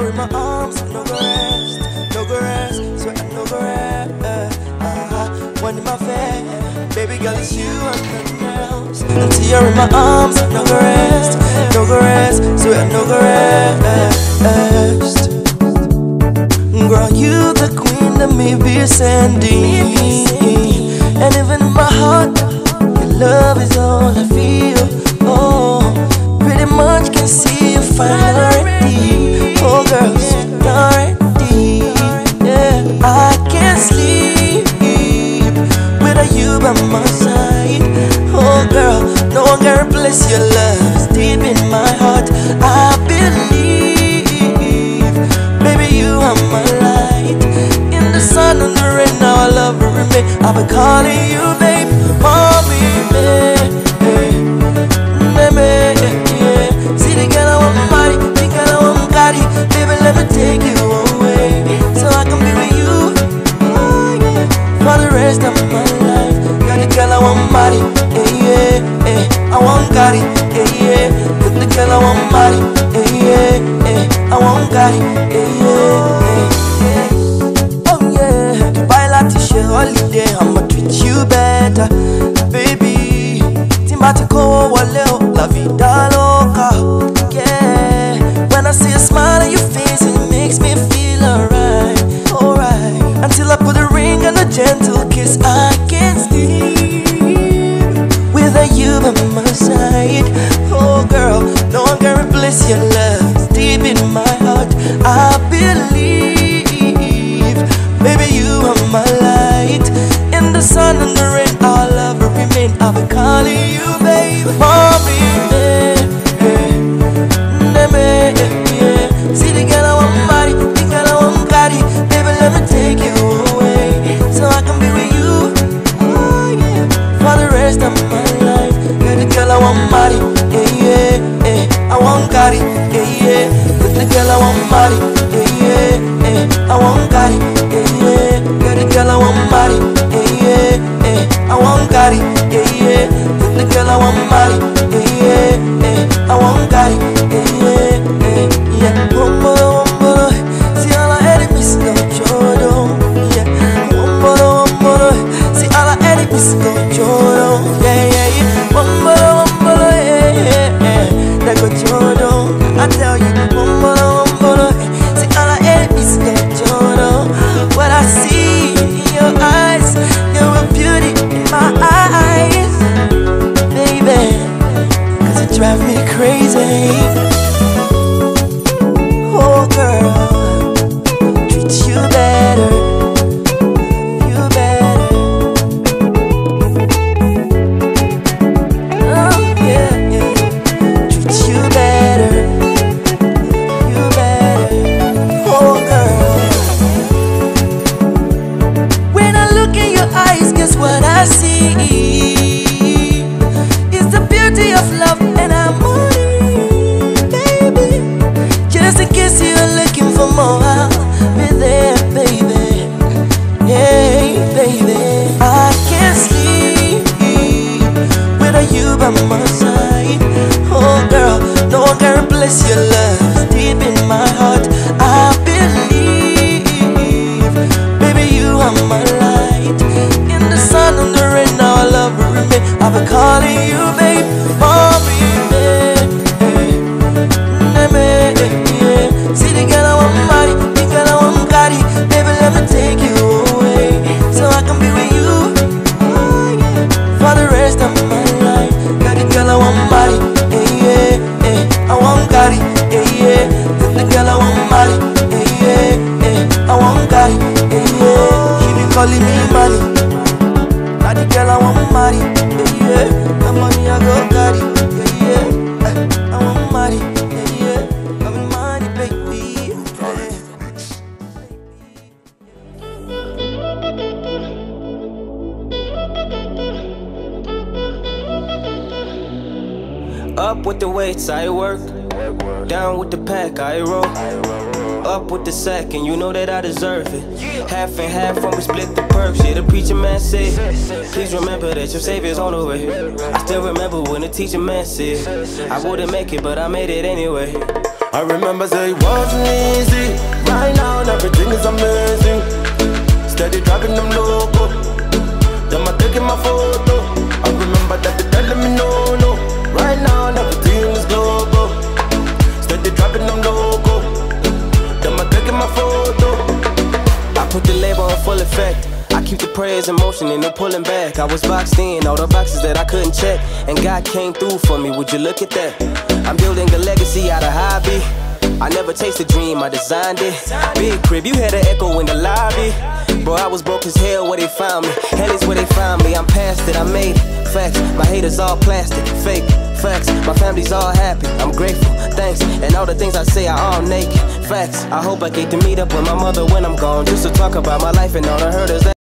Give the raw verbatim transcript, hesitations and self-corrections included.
you're in my arms, no go rest, no go rest, so I no go rest. Uh-huh. One in my face, baby girl, it's you and nothing else. Until you're in my arms, no go rest, no go rest, so I no go rest. Girl, you the queen that me be sending, and even in my heart, your love is all I feel. Oh, pretty much can see you fine already. Oh, girl, sweet already. Yeah, I can't sleep without you by my side. Oh, girl, no one can replace your love. It's deep in my heart. I believe, baby, you are my light. In the sun and the rain, now I love will remain. I've been calling you, babe, mommy, babe. See the girl I want my body, the girl I want my body. Baby, let me take you away, so I can be with you, oh, yeah, for the rest of my life. Got the girl I want my body, yeah, yeah, yeah. I want Gotti, yeah, yeah. With the girl I want my body, yeah, yeah, yeah. I want Gotti, yeah, yeah, yeah. Oh yeah, Dubai Latisha holiday, I'ma treat you better, baby. Timbatico waleo, la vida loca, yeah. When I see a smile on your face, it makes me feel alright, alright. Until I put a ring and a gentle kiss, I can't sleep without you by my side. Oh girl, no one can replace your love. It's deep in my heart, I believe, baby, you are my light. In the sun and the rain, our love will remain. I'll be calling you, babe, mommy, babe, babe, yeah. See the girl I want my body, the girl I want my body. Baby, let me take you away, so I can be with you, oh yeah, for the rest of my life. You're the girl I want my body, yeah, yeah, yeah. I want Gotti, yeah, yeah. With the girl I want my body, yeah, yeah, yeah. I want Gotti, yeah, yeah. You're the girl I want my body, yeah, yeah, yeah. I want Gotti, yeah, yeah. With the girl I want my body, yeah, yeah, yeah. I want Gotti, yeah, yeah, yeah, yeah. One more, one more, see all I enemies go choro, yeah. One more, one more, see all I enemies go choro, yeah, yeah, yeah. One more, one more, yeah, yeah, yeah. They go choro, I tell you. One more, one more, see all I enemies go choro. What I see in your eyes, you're a beauty in my eyes, baby, cause it drives me crazy. Oh girl, treat you better, you better. Oh yeah, yeah. Treat you better, you better. Oh girl, when I look in your eyes, guess what I see? It's the beauty of love and harmony, baby. Just in case you're looking for more, I'll be there, baby. Hey, baby, I can't sleep without you by my side. Oh girl, no one can replace your love. It's deep in my heart, I believe, baby, you are my light. In the sun and the rain, now I love will remain. I've been calling you, babe, mommy, babe, babe, yeah. See the girl I want my body, the girl I want my body. Baby, let me take you away, so I can be with you, oh yeah, for the rest of my life. Got the girl I want my body, yeah, yeah, yeah. I want Gotti, yeah, yeah. With the girl I want my body, yeah, yeah, yeah. I want Gotti, yeah, yeah. She be calling me money. Got the girl I want my body, yeah, yeah. The money I go Gotti, yeah, yeah. I want my body, yeah, yeah. I'm in money, baby. Up with the weights, I work. Down with the pack, I roll. Up with the sack, and you know that I deserve it. Half and half when we split the perks. Yeah, the preacher man said, please remember that your savior's on the way. I still remember when the teacher man said, I wouldn't make it, but I made it anyway. I remember say it wasn't easy. Right now everything is amazing. Steady driving them loco. Them a taking my photo. I remember that they telling me no, no. Right now everything is global. Steady driving them loco. Them a taking my photo. I put the label on full effect. I keep the prayers in motion and no pulling back. I was boxed in, all the boxes that I couldn't check, and God came through for me, would you look at that? I'm building a legacy out of hobby. I never chased a dream, I designed it. Big crib, you had an echo in the lobby. Bro, I was broke as hell where they found me. Hell is where they found me, I'm past it, I made it. Facts, my haters all plastic, fake. Facts, my family's all happy, I'm grateful, thanks. And all the things I say are all naked. Facts, I hope I get to meet up with my mother when I'm gone, just to talk about my life and all the hurdles that